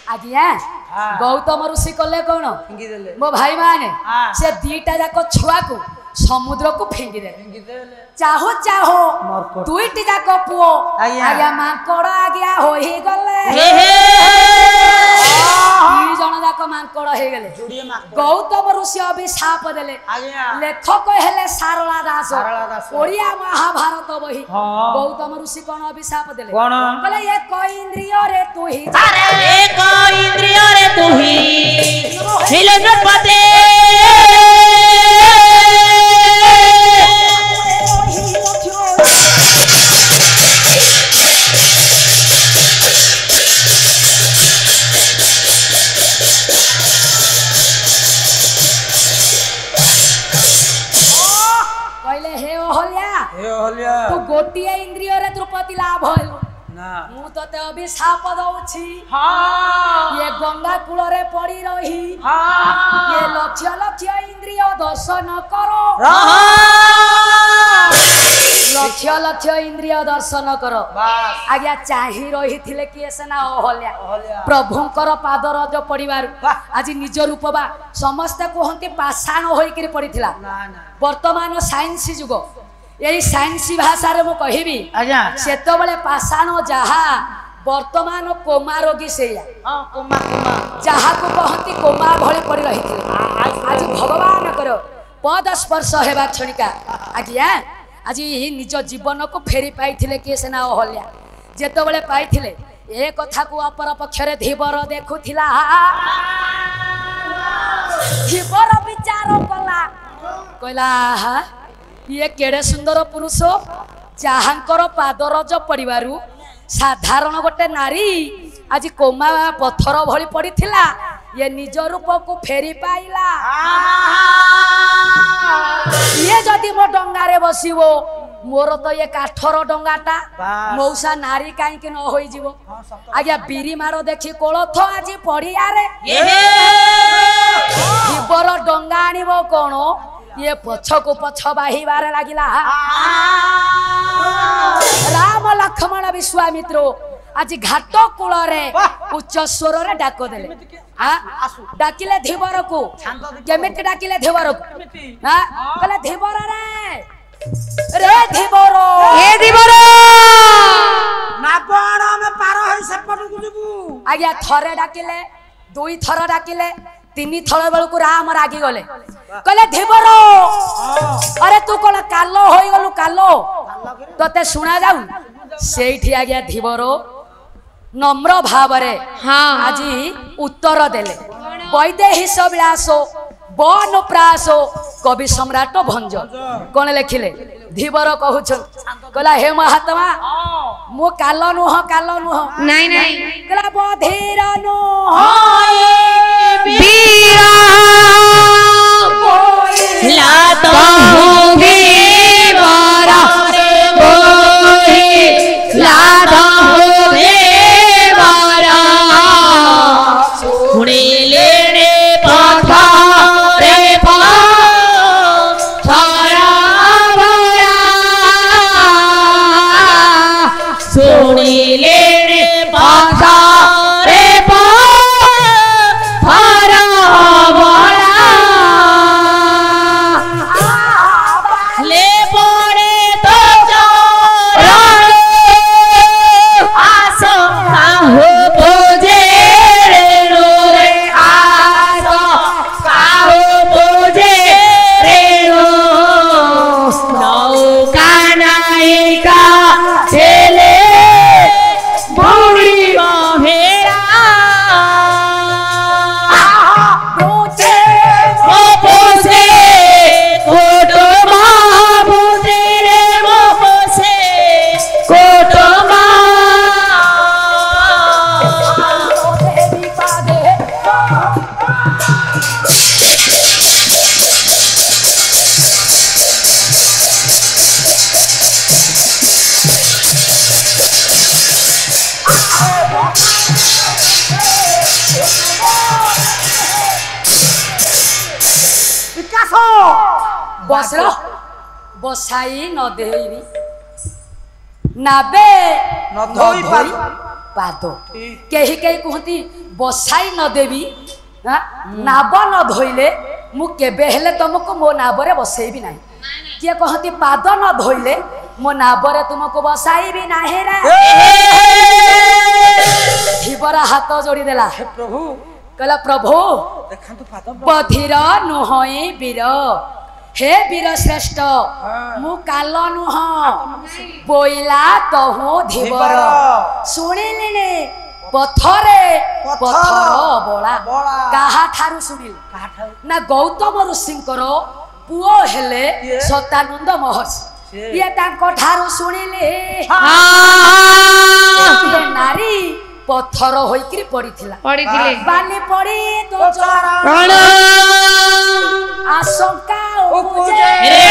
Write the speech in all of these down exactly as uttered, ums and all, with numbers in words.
आज्ञा गौतम ऋषि कले कौन मो भाई माने से दीटा जाक छुआ को समुद्र को फेंगी दे चाहो चाहो दुईटी जाक पुओ आज्ञा मांकड़ आज्ञा हो ही गले दी जन जाक मांकड़ हे गले गौतम ऋषि अभिशाप देले लेखक हेले सारला दास ओडिया महाभारत बही गौतम ऋषि कोन अभिशाप देले कहले एक इंद्रिय रे तू ही अरे एक इंद्रिय रे तू ही हिले न पते तू गोटिए इंद्रिय रे द्रौपदी लाभ होल ना मु तते अभिशाप दउछि हां ये गंगा कूल रे पड़ी रही हां ये लक्ष लक्ष इंद्रिय दर्शन करो लक्ष लक्ष इंद्रिय दर्शन करो आज्ञा चाहि रही थिले कि सेना अहल्या प्रभुंकर पादरज पड़िबार आज निज रूप बा समस्त कहंती पाषाण होई कि पड़िथिला वर्तमान साइंस युग यही साइंस भाषा रे मु कहिबी आज्ञा सेतो बेले पाषाण जहा वर्तमान कोमा रोगी से हां कोमा कोमा जहा को कहंती कोमा भଳି पड़ी रहिथिले आज भगवान करो पद स्पर्श हेबा क्षणिका आज्ञा आज निज जीवन को फेरी पाइथिले कि सेना अहल्या जेतो बेले पाइथिले ए कथा को अपर पक्ष रे धीवर देखुथिला धीवर विचार कला कहला ये केड़े सुंदर पुरुष जहांकर पादरज पड़िबारु साधारण गोटे नारी आज कोमा पत्थर भली पड़ीथिला ये निज रूप को फेरी पाइला ये जदि मो डंगा रे बसिबो मोर तो ये काठर डंगाटा मौसा नारी काई कि न होई जीवो आज्ञा बीरी मारो देखी कोलथ आज पड़िया रे जीवर डंगा आनिबो कोन ये पछ को पछ बाहिबार लागिला राम लक्ष्मण विश्वामित्र आज घाट कूल रे उच्च स्वर रे डाक देले हां डाकिले धीवर को केमिति डाकिले धीवर को हां कहले धीवर रे रे धीवर ए धीवर ना पण में पार है सेपट को जबू आज्ञा थरे डाकिले दुई थर डाकिले तीनी थर बेल को राम रागी गले कहले धीवर अरे तू कोन कालो होई गलु कालो तते सुना जाऊ सेठी आ गया धीवर नम्र भाव रे हां आज उत्तर देले वैदेही सविलासो बन प्रासो कवि सम्राट भंज कोन लेखिले धीवर कहउछन कहला हे महात्मा मो कालो नुह कालो नुह नहीं नहीं कहला बधीर नुह वीरा लातो होगे वारा बोहे लातो होगे वारा सुने लेने पाथा रे पा थारा वारा सुने लेने पाथा रे पा थारा बसर बसाई न देई नाबे न धोई पाद कही कही कहती बसाई न देवी नाब न धोइले मु केबे हेले तुमको मो नाबरे बसैबी नाही किए कहती पाद न धोइले मो नाबरे तुमको बसाइबी नाही रे धीबरा हाथ जोड़ी देला प्रभु कहला प्रभु बधिर नुहई वीर हे वीर श्रेष्ठ मु काल नुह बोइला तहु धीबर शुणिले पथरे पथर बला काहा ठारू शुणिले ना गौतम ऋषिंकर पुओ हेले सतानंद महर्षि ये तांको ठारू शुणिले नारी पथर होइकरी पड़ीथिला पड़ीथिले बाली पड़ी तो चरण आशंका उपजे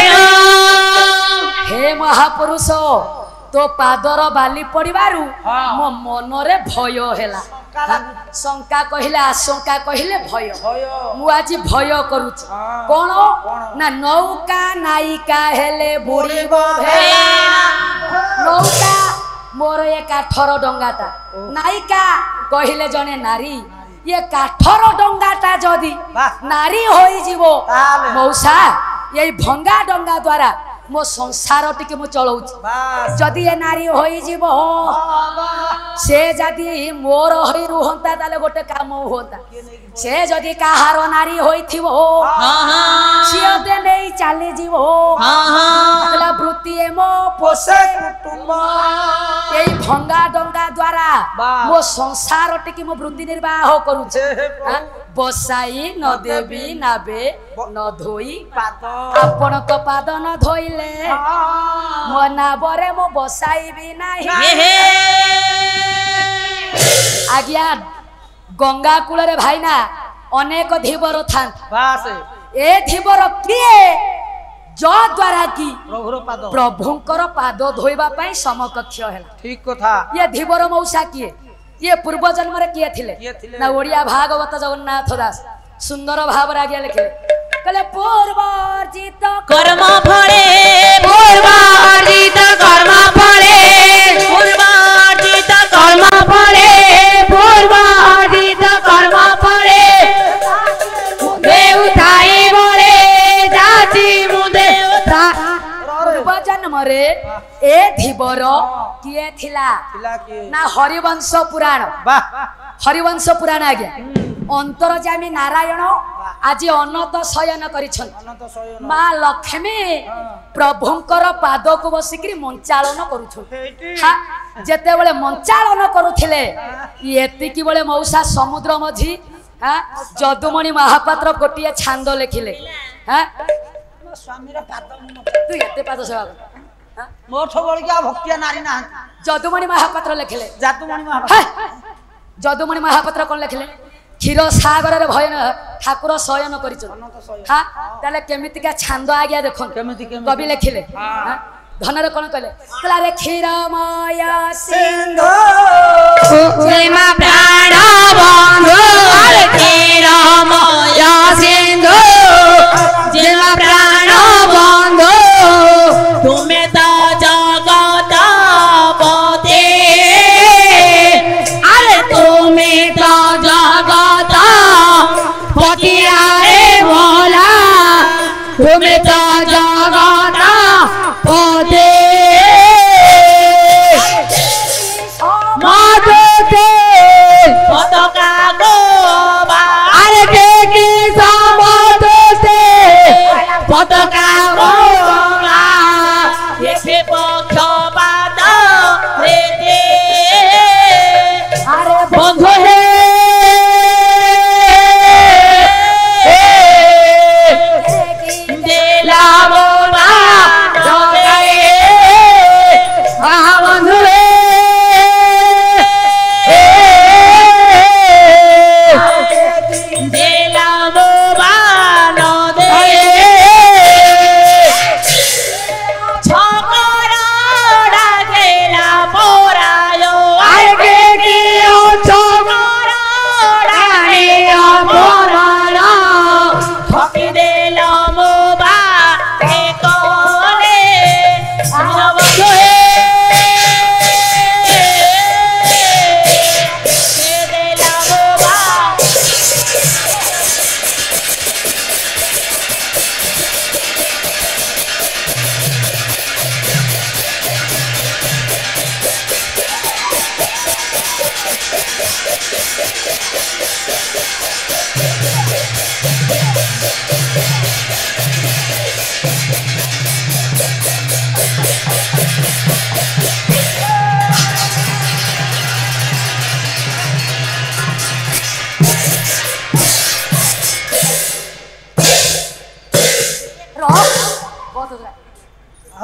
हे महापुरुष तो पादर बाली पड़िबारु मो मनरे भय हेला शंका कहिले आशंका कहिले भय मु आज भय करूछ कोन ना नौका नायिका हेले बुड़ीबो भेला नौका मोर ये काठर डंगाटा नायिका कहिले जने नारी ये काठर डंगाटा जदी नारी होई जीवो मौसा ये भंगा डंगा द्वारा मो संसार टिके मु चलाउछ जदी ये नारी होई जीवो से जदी मोर होई रुहंता ताले गोटे काम होता से जदी काहार नारी होइथिवो सियो दे नै चाली जीवो तला वृत्ति एमो पोसे कुटुंब एई भंगा डंगा द्वारा मो संसार टिके मो वृत्ति निर्वाह करूछ बसाई न देवी नाबे न धोई पाद आपण तो पाद न धोइले मो नाबरे मो बसाईबी नाही आज्ञा गंगा कूल रे भाईना अनेक धीवर थान बास ए धीवर किए जो द्वारा की प्रभुंकर पाद धोइबा पई समकक्ष हैला ठीक कथा ये धीवर मौसा किए ये पूर्व जन्म रे किए थिले ना ओडिया भागवत जगन्नाथ दास सुंदर भाव रागिया लिखे कले पूर्वार्जित कर्म फले पूर्वार्जित कर्म फले पूर्वार्जित कर्म फले पूर्वार्जित कर्म फले देवताई बोले जाति मुदे पूर्व जन्म रे ए धीवर किए थिला ना हरिवंश पुराण हरिवंश पुराण आज्ञा अंतरजामी नारायण आज अनत शयन करिछन माँ लक्ष्मी प्रभुंकर पाद को बसिकरी मंचालन करुछन जेते बेले मंचालन करुथिले एतिकी बेले मौसा समुद्र मझी हां जदुमणि महापात्र गोटिए छांद लेखिले हां स्वामीर पाद तू एते पाद सेवा हां मोठ बळकिया भक्तिया नारी ना जदुमणि महापात्र लेखिले जदुमणि महापात्र जदुमणि महापात्र कोन लेखिले क्षीर सागर रे भय ठाकुर शयन करिछन हां ताले केमितिका छांद आज्ञा देखन कवि लेखिले हां धनरे कोन कहले कला रे क्षीरमय सिंधु प्रेम प्राण बंधु अरे क्षीरमय सिंधु प्रेम प्राण बंधु तुम्हें तो जगत पते अरे तुम्हें तो जगत पतिया रे भोला तुम्हें तो जगत पते माधुते पतका गो अरे के समत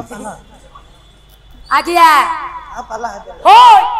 ଆଜ୍ଞା ଓ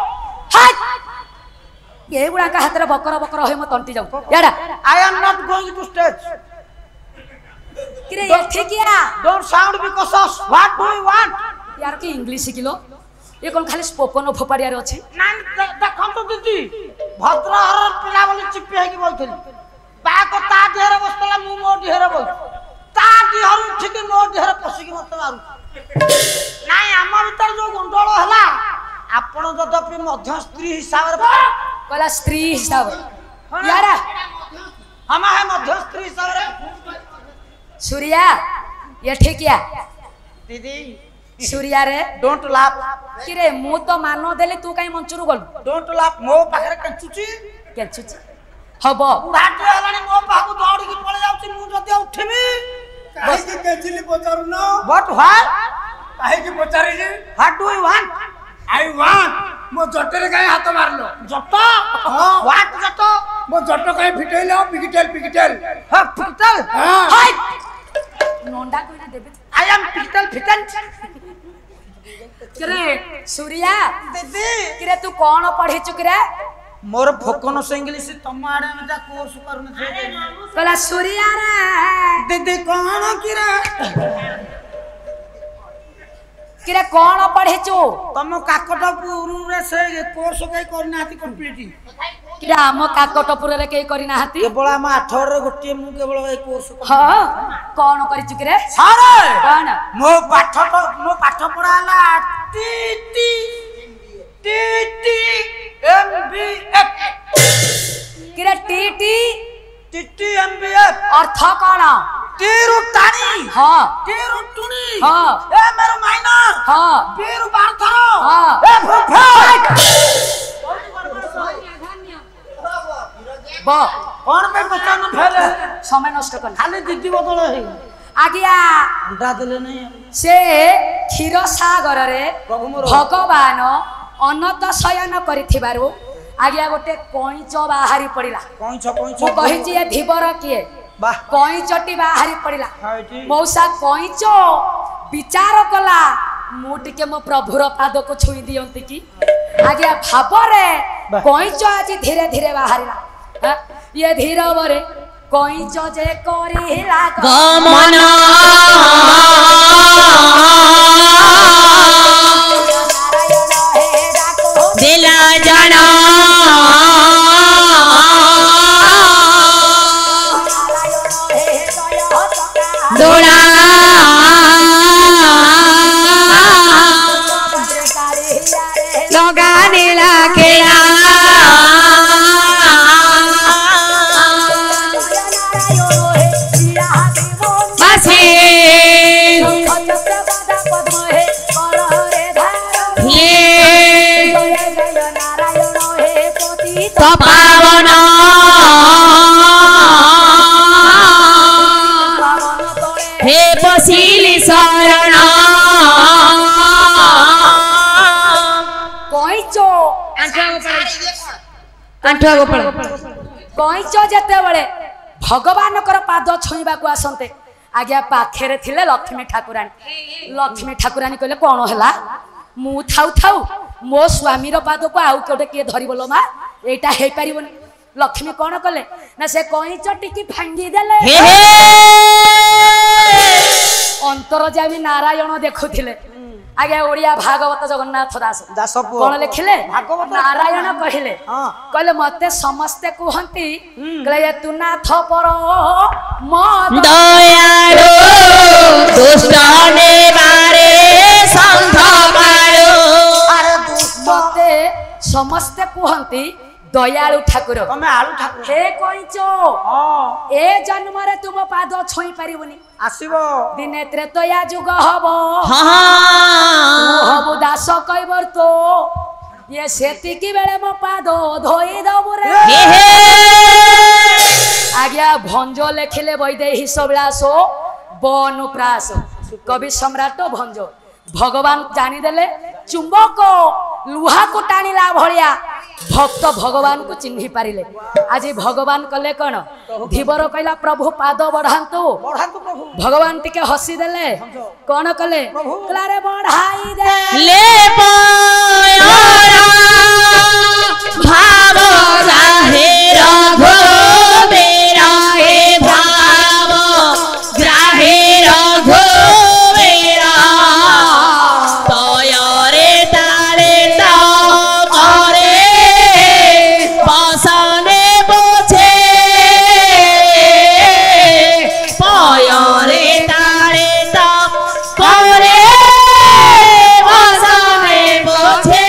ଏଗୁଡାକ ହାତରେ ବକର ବକର ହୋଇ ମୋ ତଣ୍ଟି ଯାଉ ଏଡା I am not going to stage. କିରେ ଏଠି କିଆ Don't sound because of what do you want? यार की इंग्लिश शिखिलो ये कौन खाली स्पोकन फोपाड़ियार अछि ନାଇଁ ଦେଖନ୍ତୁ ଦିଦି ଭଦ୍ରହର ପିଲା ବୋଲି ଚିପି ହେଇକି ବଇଥିଲି ବାକ ତା ଦେହରେ ବସିଥିଲା ମୁଁ ମୋ ଦେହରେ ବଇଛି ତା ଦେହରୁ ଉଠିକି ମୋ ଦେହରେ ପଶିକି ମତେ ମାରୁ ନାଇଁ ଆମ ଭିତରେ ଯୋଉ ଗଣ୍ଡଗୋଳ ହେଲା ଆପଣ ଯଦ୍ୟପି ମଧ୍ୟ ସ୍ତ୍ରୀ ହିସାବରେ कहला स्त्री हिसाब यार हम है मध्य स्त्री हिसाବରେ सूर्या एठी किया दीदी सूर्या रे डोंट लाफ किरे मु तो मानो देले तू काई मंचुरु गल डोंट लाफ मो पाखरे कंचुची केचुची हबो बुढाटी हलानी मो पाखु दौड़ी की पळे जाउची मु जदी उठिबी काहे की केचिली पचारु न व्हाट व्हाट काहे की पचारी जी what do you want I want मो जटरे काहे हाथ मारलो जट व्हाट जट मो जट काहे फिटेलो पिगिटेल पिगिटेल हा फिटल हां हाय नोंडा कोइना देबे आई एम फिटल फिटल किरे सूर्या दीदी किरे तू कोन पढे चुकरे मोर फोकन से इंग्लिश तम आडे मजा कोर्स करने छे कहला सूर्या रे दीदी कोन किरा किरे कोन पढे छु तम काकटा पुरु रे से कोर्स कई करना हाती कंप्लीट किरे हम काकटपुर रे के करी ना हाती केवल हम अठारह रे गोटी मु केवल ए कोर्स हां कोन करी चुकरे सारे कोन मो पाठ मो पाठ पढा हला T T T T M B F किरे TT TT M B F अर्थ कोन टीरु टाणी हां टीरु टुनी हां ए मेरो माइनर हां बीरु बारथर हां ए फुफाट बो कोन पे बचन फेले समय नष्ट कर खाली दीदी बदल हे आगिया अंडा देले नहीं से क्षीर सागर रे प्रभु मोर भगवान अनंत शयन करिथिबारु आगिया गोटे कइच बाहारी पड़िला कइछ कइछ मु कहिछि ए धीबर किए वाह कइचटी बाहारी पड़िला हाइटी मौसा कइच विचार कला मु टिके मो प्रभुर पाद को छुई दियंती की आगिया भाबरे कइच आज धीरे धीरे बाहारिला हाँ? ये धीरे बरे कइच जे करिला गमन दिला जाना दोड़ा लगाने लागेला बसे तो पावन हे बसिली शरण कइच आंठुआ गोपाल कइच जेते बेले भगवान कर पाद छुईबा को आसंते आज्ञा पाखेरे थिले लक्ष्मी ठाकुरानी लक्ष्मी ठाकुरानी कहले कोन हला मु थाउ थाउ मो स्वामी रो पाद को आउ कोटे के धरि बोलो मा एटा हे परिबोनी लक्ष्मी कोन कले ना से कइच टिकी भांगी देले हे हे अंतर जामी नारायण देखुथिले आगे ओडिया भागवत जगन्नाथ दास दास कोन लिखिले भागवत नारायण कहिले हां कहले मते समस्ते कहंती कहले तू नाथ पर म दयाळु दुष्ट नेबारे संध मारो अरे दुष्ट मते समस्ते कहंती दयालु ठाकुर तमे आलू ठाकुर हे कइचो हां ए जन्म रे तुम पाद छोई परिबनी आसीबो दिने त्रेतया जुग हबो हाँ हबु दास कइबर तो ये सेति की बेले मो पाद धोई दबु रे हे हे आज्ञा भंज लेखिले वैदेही सबलासो बनुप्रास कवि सम्राट भंज भगवान जानी देले चुंबक लुहा को टाणीला भलिया भक्त भगवान को चिन्हि पारिले आज भगवान कले कौन धीवर कहला प्रभु पाद बढ़ातु बढ़ातु प्रभु भगवान टिके हसी देले कौन कले कहला रे बढ़ाई दे ले पाया भाव राहे रघु मेरा हे भाव ग्राहे रघु मेरा तयरे तारे तमरे पसने बोझे पयरे तारे तमरे पसने बोझे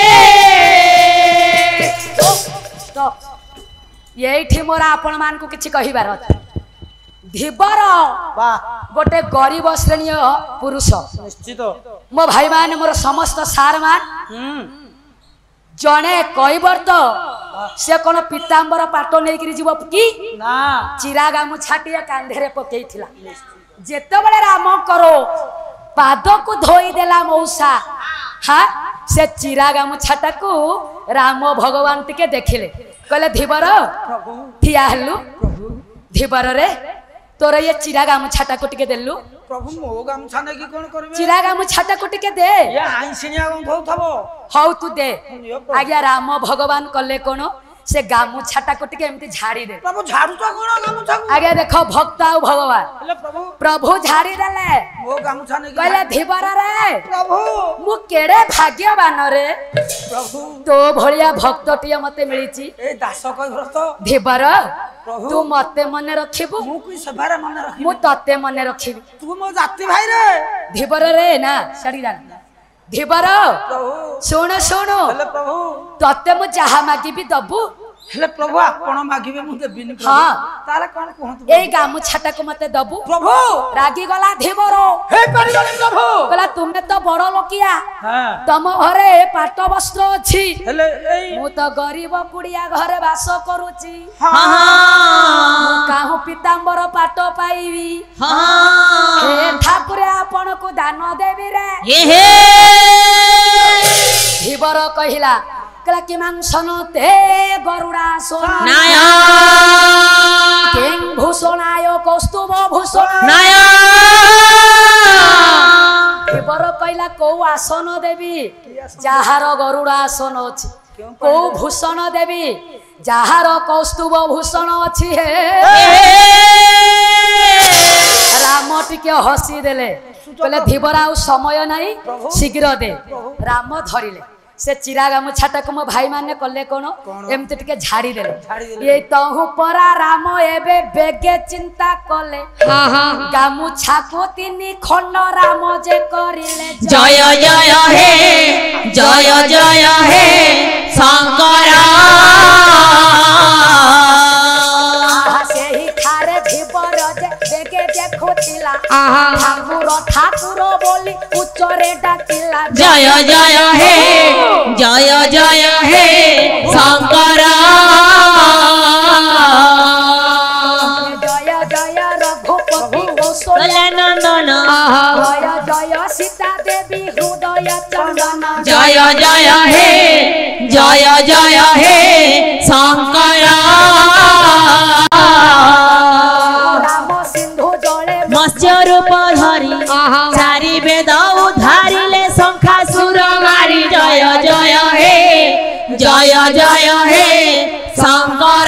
यही मोर आपण मान को किछि कहिबार धीवर वाह गोटे गरीब श्रेणी पुरुष निश्चित मो भाई मान मोर समस्त सार मान हम्म जने कहबर तो से कोन पीतांबर पाट नेकरी जीव की ना चिरा गामु छाटिया कांधेरे पकेइथिला जेतेबेले राम करो पाद को धोई देला मौसा हाँ से चिरा गामु छाटा को राम भगवान टिके देखिले कहले धीवर ठिया हलु धीवर रे तोर ये चिरा गामु छाटा को टिके देलु प्रभु मो गामछा ने की कोन करबे चिरा गामु छाटा को टिके दे ये आइसिनिया गंध होथबो हौ तू दे आज्ञा राम भगवान कले कोन से गामु छाटा को टिके एमती झाड़ी दे प्रभु झाड़ू तो कोन गामछा को आज्ञा देखो भक्त आ भगवान हेले प्रभु प्रभु झाड़ी देले मो गामछा ने की कहले धीवर रे प्रभु मु केड़े भाग्यवान रे प्रभु तो भलिया भक्तटिया मते मिलिची ए दास कह व्रत धीवर प्रभु तू मते मने रखिबु मु कोई सभारे मन रखी मु तते मने रखिबि तू मो जाति भाई रे धीवर रे ना सड़ी जान धीवर प्रभु सुन सुन हेले प्रभु तते मु जहा मागिबि दबु हेले प्रभु आपण मागिबे मु देबिनी प्रभु हाँ। ताले कोन कहत ए गामु छाटा को मते दबु प्रभु रागी गला धीवर हे परिगले प्रभु कहला तुमे तो बड़ लोकिया हां तम घरे पाट वस्त्र अछि हेले एई मु तो गरीब कुड़िया घरे वास करूची हां काहू पीतांबर पाट पाइबी हाँ हे ठाकुर आपण को दान देबी रे ये हे धीवर कहिला कहला कि मांसन ते गरुड़ा सोना नाया कें भूषणाय कौस्तुभ भूषण नाया धीवर कहला को आसन देवी जाहार गरुड़ा आसन अछि को भूषण देवी जाहार कौस्तुभ भूषण अछि हे राम टिके हसी देले कहले धीवर आउ समय नाही शीघ्र दे राम धरिले से चिरा गामु छाटा को मो भाई माने कले कोन एमते टिके झाड़ी देले ये तहु परा राम एबे बेगे चिंता कले हाँ हाँ गामु छाको तिनी खंड राम जे करिले जय जय हे जय जय हे शंकर सेही थारे धीवर जे बेगे देखुतिला आहा ठाकुर ठाकुर बोली उच्चरे डाकिला जय जय हे जय जय हे शंकर जय जय रघुपति कौशल्या नंदन जय जय सीता देवी हृदय चंदन जय जय हे जय जय हे शंकर राम सिंधु जले मत्स्य रूप धरी चारि वेद उधारिले शंखा सुर मारी जय जय हे जय जय हे शंकर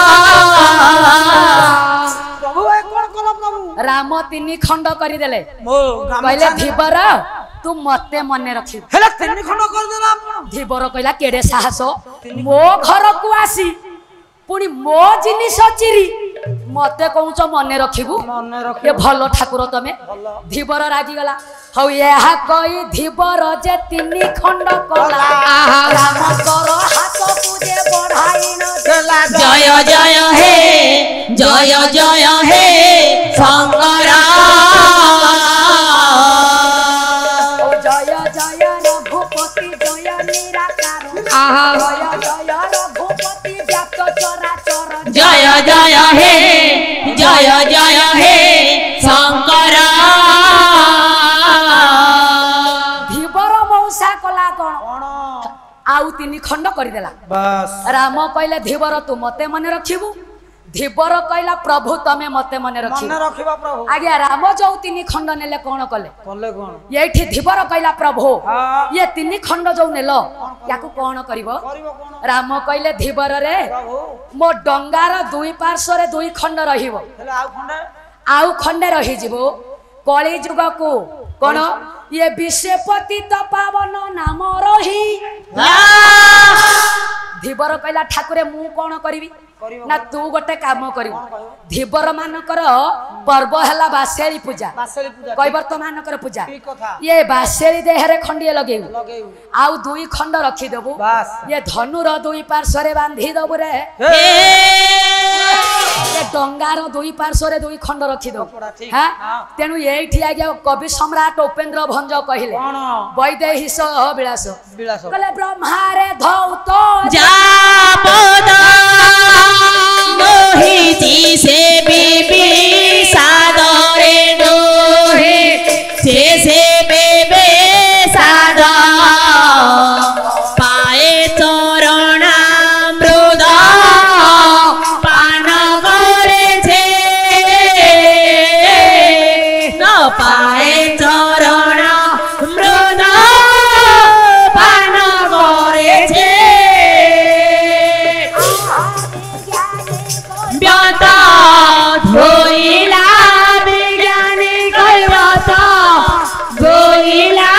प्रभु ए कोन कलो प्रभु राम तिनी खंड करी देले मो कहले गामछा धीवर तू मते मने रखी हेले तिनि खंड कर देला आपण धीवर कहला केडे साहस मो घर को आसी पुणी मो जिनिस चिरी मते कहूच मने रखिबु मने रख ये भलो ठाकुर तमे धीवर रागी गला हौ यहा कई धीवर जे तिनी खंड कला राम कर हाथ पूजे बढ़ाई न देला जय जय हे जय जय हे शंकर जय जय रघुपति जय निराकार जय जय रघुपति व्याप्त चराचर जय जय हे जय जय हे शंकर धीवर मौसा कला कोन कोन आउ तीन खंड करदेला बस राम कहले धीवर तू मते मने रखिबू धीवर कहला प्रभु तमे मते मने रखिबू मने रखिबा प्रभु आगे राम जो तीन खंड नेले कौन कले कले कोन ये धीवर कहला प्रभु हाँ। ये तीन खंड जो नेल याकू कौन करिवो करिवो कोन राम कहले धीवर रे प्रभु मो डंगार दुई पार्श्व रे दुई खंड रहिबो हेले आउ खंडे आउ खंडे रही जीवो कली जुग को कौन ये विषपति तो पावन नाम रही धीवर कहला ठाकुरे मु कौन करिवि ना तू गोटे काम करिवु धीवर मानकर पर्व हैला बासेली पूजा बासेली पूजा कैवर्त मानकर पूजा ठीक कथा ये बासेली देहरे खंडिए लगेउ लगेउ आउ दुई खंड रखी देबु बस ये धनुर दुई पार्श्व रे बांधी देबु रे ये डंगार दुई पार्श्व रे दुई खंड रखी देबु ठीक हां हां तेनु एठी आगे कवि सम्राट उपेंद्र भंज कहिले कोन वैदेहिस विलास विलास कहले ब्रह्मारे धौत जापद मोहिती से बीबी सादरे दोहे से से बेबे साद पाए चरणा मृद पान करे छे न पाए चरणा मृद पान करे छे व्याता धोइला विज्ञानी कैवत धोइला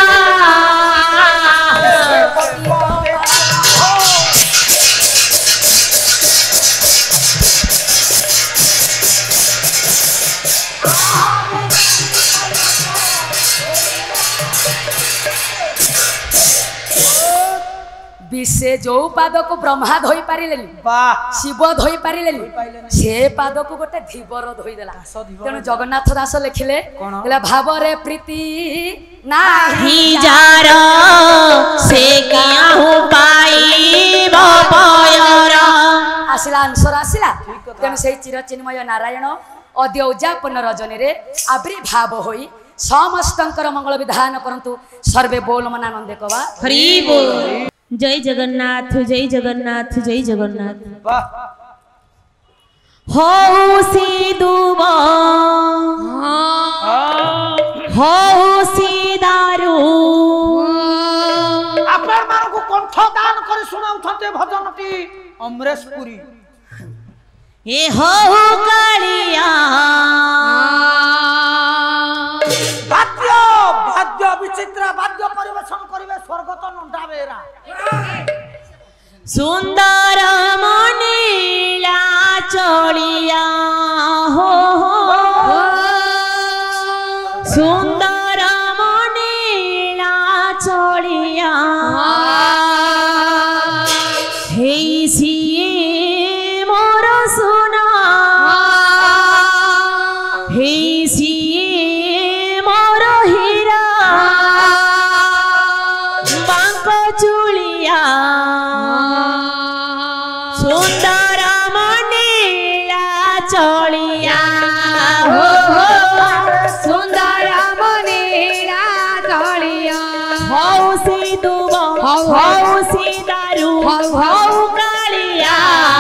विषे जो पाद को ब्रह्मा धोई पारिलेनी वाह शिव धोई पारिलेनी से पाद को गोटे धीवर धोई देला तेणु जगन्नाथ दास लिखिले कहला भावरे प्रीति नाही ही जार से काहू पाइब पयर आसिला आंसर आसिला तेणु से चिरचिन्मय नारायण अद्य उद्यापन रजनी रे आविर्भाव होई समस्तंकर मंगल विधान करंतु सर्वे बोल मनानंदे कवा हरि बोल जय जगन्नाथ जय जगन्नाथ जय जगन्नाथ वाह हो सीधुब हो सीधारू आपण मानको कंठ दान करी सुनाउथते भजनटी अमरेश पुरी ए हो कालिया वाद्य वाद्य विचित्र वाद्य परिवेशन करिवे स्वर्गत नंदा बेरा सुंदर मनीला चलिया हो सुंदर मनीला चलिया हे सी मोर सुना हे सी मोर हीरा बांक चुलिया सुंदर मनीला चलिया हो सुंदर मनीला चलिया हौ सीधुब हौ सीधारू हौ कालिया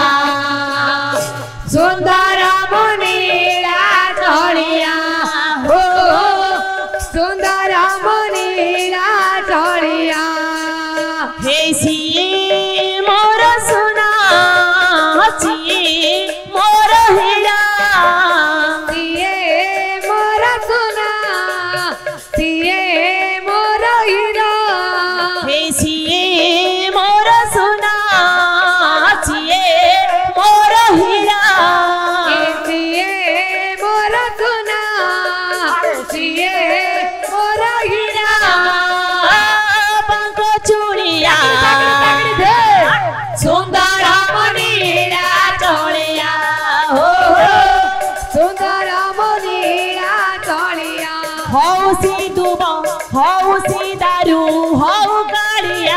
सुंदर मनीला चलिया हो सुंदर मनीला चलिया हे सिए मोर सुना सिए मोर हीरा सिए मोर सुना सिए मोर हीरा हे सिए मोर सुना सिए मोर हीरा सिए मोर सुना सिए मोर हीरा बांक चुलिया सुंदर मनीला चलिया हो सुंदर मनीला चलिया हौ सीधुब हौ सीधारू हौ कालिया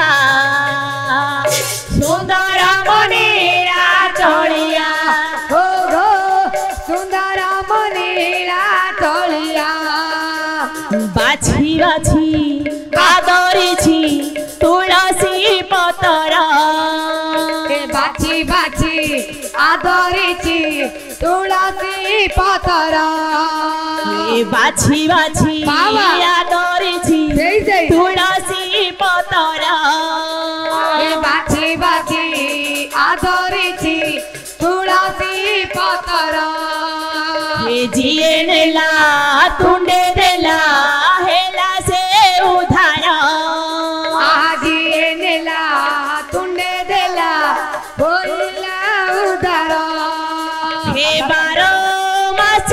सुंदर मनीला चलिया हो सुंदर मनीला चलिया बाछी बाछी आदरिछि तुलसी तुलसी पतर बाछी बाछी बाबा। आदरिछि ସେଇ ସେଇ तुलसी पतर बाछी बाछी आदरिछि तुलसी पतर जिए नेला तुंडे देला हेला से उधार आजी नेला तुंडे देला बोला उधार हे बारो मास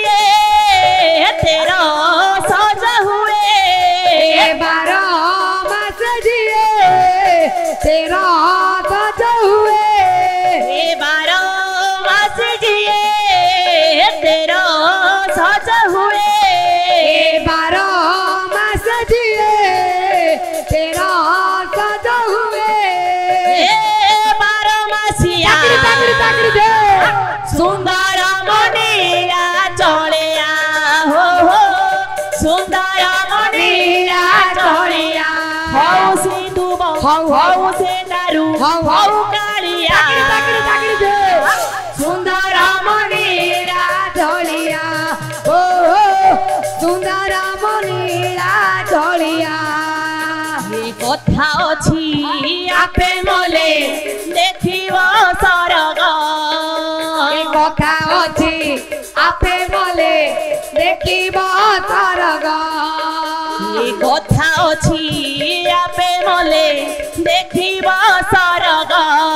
जिए तेरा सज हुए ए बारो मास जिए तेरा सज हुए हे बारो मास जिए तेरा सज हुए ए बारो मास जिए तेरा सज हुए हे बारो मासिया ताकरी ताकरी दे सुंदर मनिया चलिया हो हो सुंदर मनिया चलिया हौ सिंधु हौ हौ से दारू हौ हौ कालिया ताकरी ताकरी दे सुंदर मनीरा ढोलिया ओ सुंदर मनीरा ढोलिया ए कथा अछि आपे मोले देखिव सरग ए कथा अछि आपे बोले देखिब सरग ए कथा अछि आपे मोले देखिव सरग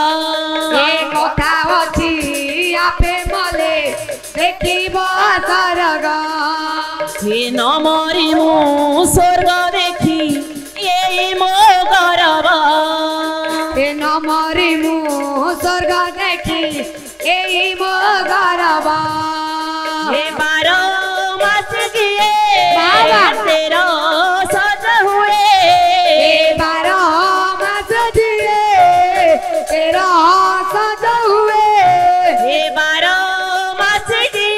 ए कथा अछि आपे बोले देखिब सरग हे न मरि मु स्वर्ग देखि एई मो गरब ए न मरि मु स्वर्ग देखि एई मो गरब हे बारो मास गिए बाबा। तेरो सज हुए ए बारो मास जिए तेरा सज हुए हे बारो मास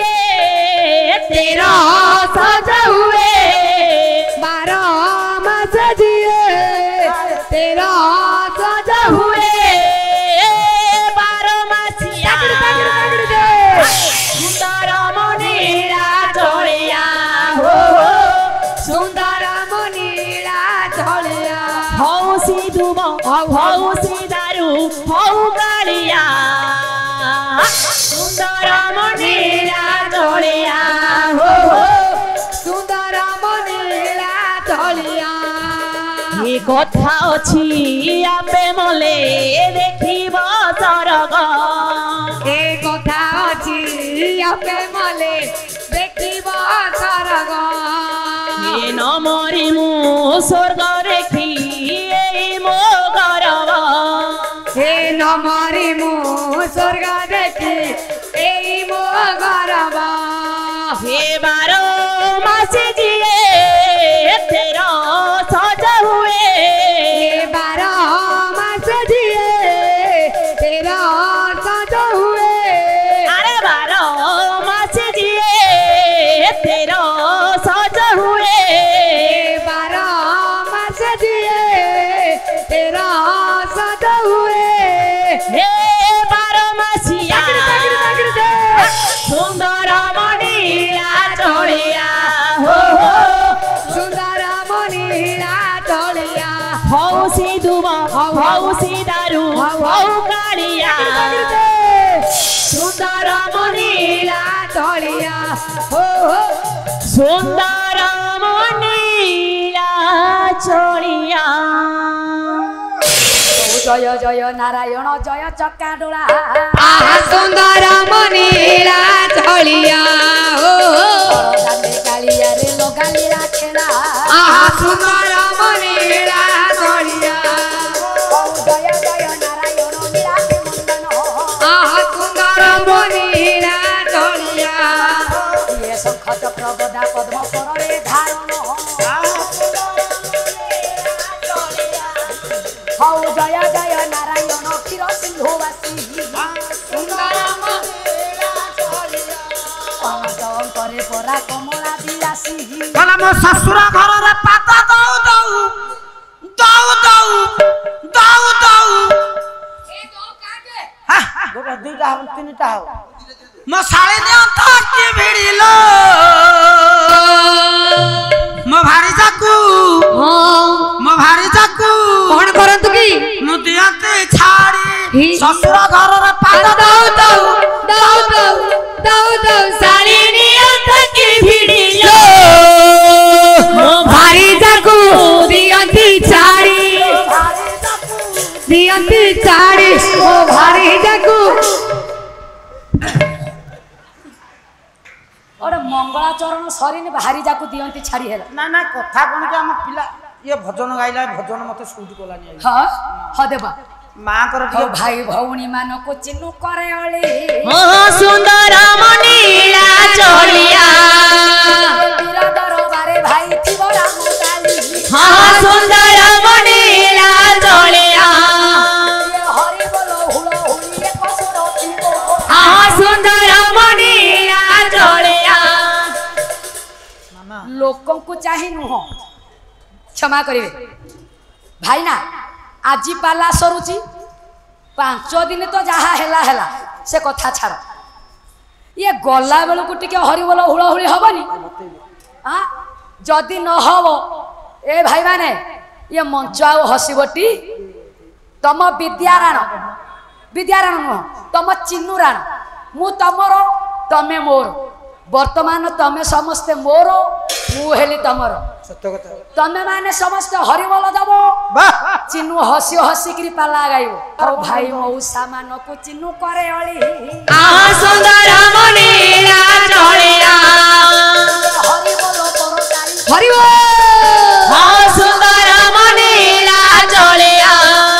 गिए तेरा सज हुए बारो मास जिए तेरा सज हुए बारो मासिया ताकरी ताकरी दे सुंदर मनीरा चलिया हो सुंदर मनीरा ढोलिया हौ सिधुब हौ सिदारू हौ कालिया सुंदर मनीरा चलिया हो सुंदर मनीरा ढोलिया ए कथा अछि आपे मोले देखिब सरग ए कथा अछि आपे मले देखिब सरग ए न मरि मु स्वर्ग देखि एई मो गरब हे न मरि मु स्वर्ग देखि एई मो गरब हे बारो मास जिए तेरा सज हुए ए बारो मास जिए तेरा सज हुए अरे बारो मास जिए तेरा सज हुए ए बारो मास जिए तेरा सज हुए हे बारो मासिया ताकरी ताकरी दे सुंदर मणिया चलिया हो हो सुंदर मनीरा ढोलिया हौ सिधुब हौ सिदारू हौ कालिया सुंदर मनीरा ढोलिया हो हो सुंदर मणिया चलिया जय जय नारायण जय चकाडोला आहा सुंदर मनीला ढोलिया हो दांडे कालिया रे लोगालीरा खेला आहा सुंदर मनीला ढोलिया जय जय नारायण निराके मंदन आहा सुंदर मनीला ढोलिया ये शंख चक्र गदा पद्म परे धारण हौ जय जय नारायण क्षीर सिंधुवासी सुंदर मनीला ढोलिया करे परा कमला दिलासी कहला मो ससुर घर रे पाता दऊ दऊ दऊ दऊ दऊ दऊ ए दो कागे हा गोटा दुईटा हम तीनटा हो ମୋ ଶାଳି ନିଅନ୍ତା କି ଭିଡ଼ିଲ ମୋ ଭାରିଜାକୁ ମୋ ଭାରିଜାକୁ କଣ କରନ୍ତୁ କି ମୁଁ ଦିଅନ୍ତି ଛାଡ଼ି ଶ୍ୱଶୁର ଘରର ପାଦ ଦଉ ଦଉ ଦଉ ଦଉ ଦଉ ଦଉ ଶାଳି ନିଅନ୍ତା କି ଭିଡ଼ିଲ ମୋ ଭାରି ଯାକୁ ଦିଅନ୍ତି ଛାଡ଼ି ଦିଅନ୍ତି ଛାଡ଼ି ମୋ ଭାରି ଯାକୁ ଗୋଟେ ମଙ୍ଗଳାଚରଣ ସରିନି ଭାରି ଯାକୁ ଦିଅନ୍ତି ଛାଡ଼ି ହେଲା ନା ନା କଥା କଣ କି ଆମ ପିଲା ଇଏ ଭଜନ ଗାଇଲା ଭଜନ ମତେ ସୁଟ କଲାନି ହଁ ହଁ ଦେବା ମାଙ୍କର ହଉ ଭାଇ ଭଉଣୀ ମାନଙ୍କୁ ଚିହ୍ନୁ करे ଅଳି ସୁନ୍ଦର ମନୀଳା ଚଳିଆ ବୀର ଦରବାରେ ଭାଇ ଥିବ ରାମ କାଳି ହଁ ସୁନ୍ଦର ମନୀଳା ଚଳିଆ ହରି ବୋଲ ହୁଳ ହୁଳି ଏକ ସୁର ଥିବ ହଁ ସୁନ୍ଦର ମନୀଳା ଚଳିଆ ଲୋକଙ୍କୁ ଚାହିଁ ନୁହଁ क्षमा करिवे भाई ना आजी पाला सरुची पांच दिन तो जहा हेला हेला से कथा छाड़ ये गला बेलू को टिके हरिबोल हुड़हुड़ी हबनी हाँ जदि न हब ए भाई माने ये मंच आउ हसीबटी तम विद्याराण विद्याराण नुह तम चिन्नुराण मु तमर तमे मोर वर्तमान तमे समस्ते मोर मु हेली तमर सत्य कथा तमे माने समस्त हरिबोल दब चिन्नु हसी हसी करी पाला गाइबो और भाई मौसा मान को चिन्नु करे अली आहा सुंदर मनीला चलिया हरिबोल परताई हरिबोल हाँ सुंदर मनीला चलिया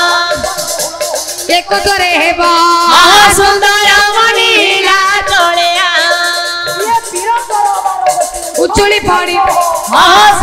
एक करे हेबा आहा सुंदर मनीला चलिया ये पीर दरबार उचुली पड़ी हाँ